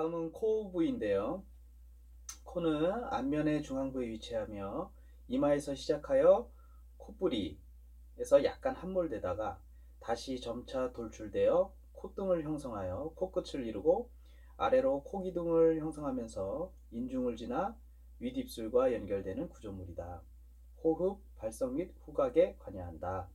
다음은 코 부위인데요. 코는 안면의 중앙부에 위치하며 이마에서 시작하여 콧부리에서 약간 함몰되다가 다시 점차 돌출되어 콧등을 형성하여 코끝을 이루고 아래로 코기둥을 형성하면서 인중을 지나 윗입술과 연결되는 구조물이다. 호흡, 발성 및 후각에 관여한다.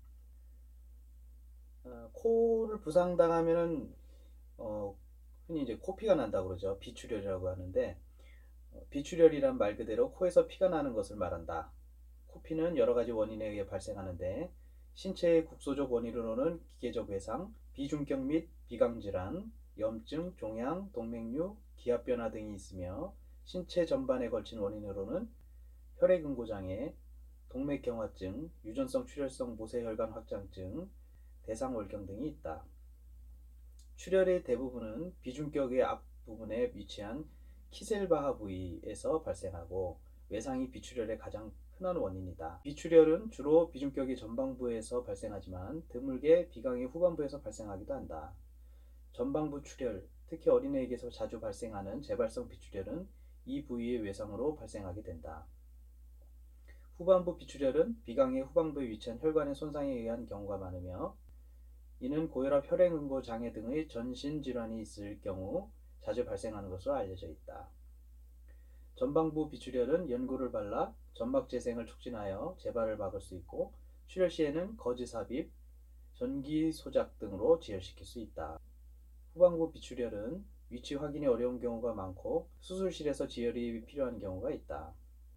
코를 부상당하면은 흔히 이제 코피가 난다고 그러죠. 비출혈이라고 하는데 비출혈이란 말 그대로 코에서 피가 나는 것을 말한다. 코피는 여러 가지 원인에 의해 발생하는데 신체의 국소적 원인으로는 기계적 외상, 비중격 및 비강질환, 염증, 종양, 동맥류, 기압 변화 등이 있으며 신체 전반에 걸친 원인으로는 혈액응고장애, 동맥경화증, 유전성 출혈성 모세혈관 확장증, 대상월경 등이 있다. 출혈의 대부분은 비중격의 앞부분에 위치한 키셀바하 부위에서 발생하고 외상이 비출혈의 가장 흔한 원인이다. 비출혈은 주로 비중격의 전방부에서 발생하지만 드물게 비강의 후반부에서 발생하기도 한다. 전방부 출혈, 특히 어린애에게서 자주 발생하는 재발성 비출혈은 이 부위의 외상으로 발생하게 된다. 후반부 비출혈은 비강의 후방부에 위치한 혈관의 손상에 의한 경우가 많으며 이는 고혈압, 혈액응고 장애 등의 전신 질환이 있을 경우 자주 발생하는 것으로 알려져 있다. 전방부 비출혈은 연고를 발라 점막 재생을 촉진하여 재발을 막을 수 있고 출혈 시에는 거즈 삽입, 전기 소작 등으로 지혈시킬 수 있다. 후방부 비출혈은 위치 확인이 어려운 경우가 많고 수술실에서 지혈이 필요한 경우가 있다.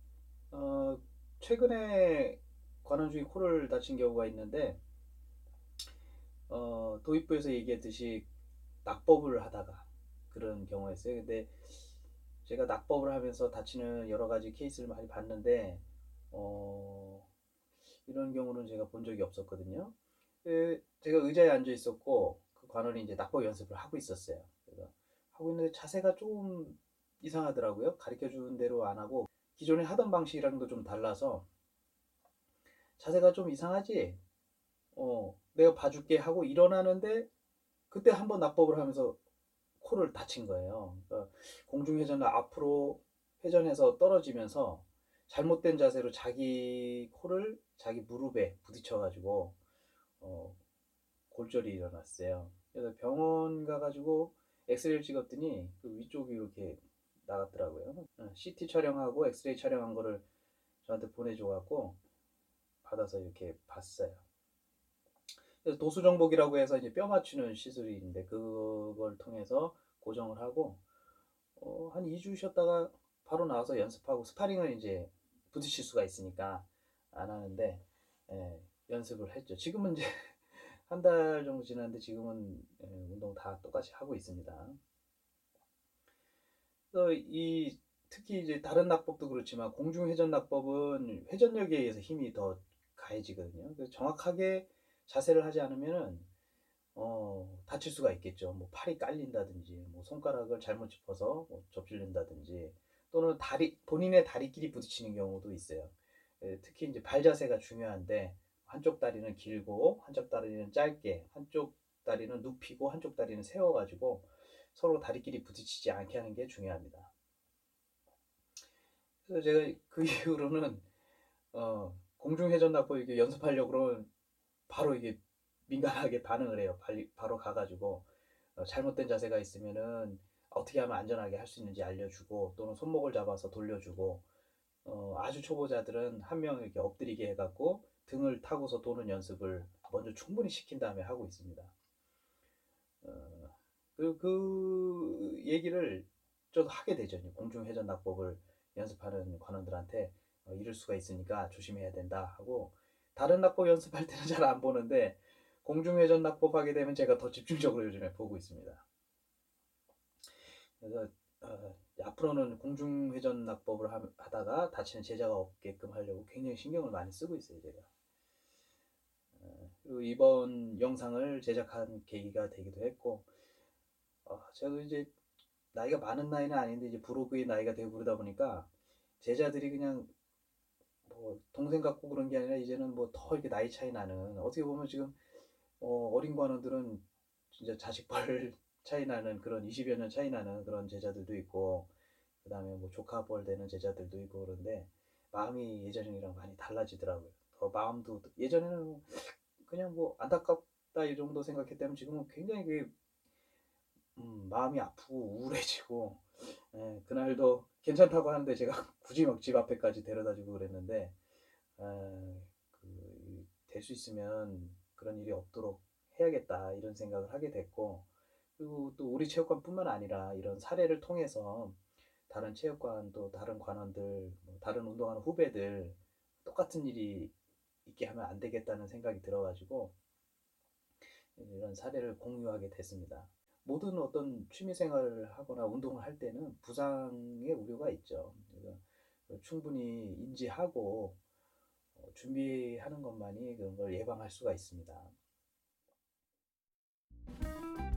최근에 관원 중에 코를 다친 경우가 있는데 도입부에서 얘기했듯이 낙법을 하다가 그런 경우가 있어요. 근데 제가 낙법을 하면서 다치는 여러 가지 케이스를 많이 봤는데 이런 경우는 제가 본 적이 없었거든요. 제가 의자에 앉아 있었고 그 관원이 이제 낙법 연습을 하고 있었어요. 그래서 하고 있는데 자세가 좀 이상하더라고요. 가르쳐 주는 대로 안 하고 기존에 하던 방식이랑도 좀 달라서 자세가 좀 이상하지? 내가 봐줄게 하고 일어나는데 그때 한번 낙법을 하면서 코를 다친 거예요. 그러니까 공중회전을 앞으로 회전해서 떨어지면서 잘못된 자세로 자기 코를 자기 무릎에 부딪혀가지고 골절이 일어났어요. 그래서 병원 가가지고 엑스레이를 찍었더니 그 위쪽이 이렇게 나갔더라고요. CT 촬영하고 엑스레이 촬영한 거를 저한테 보내줘갖고 받아서 이렇게 봤어요. 그래서 도수정복이라고 해서 이제 뼈 맞추는 시술이 있는데 그걸 통해서 고정을 하고 한 2주 쉬었다가 바로 나와서 연습하고 스파링을 이제 부딪힐 수가 있으니까 안 하는데 예, 연습을 했죠. 지금은 이제 한 달 정도 지났는데 지금은 운동 다 똑같이 하고 있습니다. 그래서 특히 이제 다른 낙법도 그렇지만 공중회전 낙법은 회전력에 의해서 힘이 더 가해지거든요. 그래서 정확하게 자세를 하지 않으면은 다칠 수가 있겠죠. 뭐 팔이 깔린다든지, 뭐 손가락을 잘못 짚어서 뭐 접질른다든지, 또는 본인의 다리끼리 부딪히는 경우도 있어요. 특히 이제 발 자세가 중요한데, 한쪽 다리는 길고, 한쪽 다리는 짧게, 한쪽 다리는 눕히고, 한쪽 다리는 세워가지고, 서로 다리끼리 부딪히지 않게 하는 게 중요합니다. 그래서 제가 그 이후로는, 공중회전낙법 이게 연습하려고 그러면 바로 이게 민감하게 반응을 해요. 바로 가가지고 잘못된 자세가 있으면은 어떻게 하면 안전하게 할 수 있는지 알려주고 또는 손목을 잡아서 돌려주고 아주 초보자들은 한 명 이렇게 엎드리게 해갖고 등을 타고서 도는 연습을 먼저 충분히 시킨 다음에 하고 있습니다. 그 얘기를 좀 하게 되죠. 공중회전 낙법을 연습하는 관원들한테 이럴 수가 있으니까 조심해야 된다 하고 다른 낙법 연습할 때는 잘 안 보는데 공중회전 낙법 하게 되면 제가 더 집중적으로 요즘에 보고 있습니다. 그래서 앞으로는 공중회전 낙법을 하다가 다치는 제자가 없게끔 하려고 굉장히 신경을 많이 쓰고 있어요, 제가. 그리고 이번 영상을 제작한 계기가 되기도 했고, 저도 이제 나이가 많은 나이는 아닌데 이제 브로그의 나이가 되고 그러다 보니까 제자들이 그냥 뭐 동생 같고 그런 게 아니라 이제는 뭐 더 이렇게 나이 차이 나는 어떻게 보면 지금 어린 관원들은 진짜 자식 벌 차이 나는 그런 20여 년 차이 나는 그런 제자들도 있고 그다음에 뭐 조카뻘 되는 제자들도 있고 그런데 마음이 예전이랑 많이 달라지더라고요. 더 마음도 예전에는 그냥 뭐 안타깝다 이 정도 생각했다면 지금은 굉장히 마음이 아프고 우울해지고 예, 그날도 괜찮다고 하는데 제가 굳이 막 집 앞에까지 데려다 주고 그랬는데 될 수 있으면 그런 일이 없도록 해야겠다 이런 생각을 하게 됐고 그리고 또 우리 체육관뿐만 아니라 이런 사례를 통해서 다른 체육관 또 다른 관원들 뭐 다른 운동하는 후배들 똑같은 일이 있게 하면 안 되겠다는 생각이 들어가지고 이런 사례를 공유하게 됐습니다. 모든 어떤 취미 생활을 하거나 운동을 할 때는 부상의 우려가 있죠. 그래서 충분히 인지하고 준비하는 것만이 그런 걸 예방할 수가 있습니다.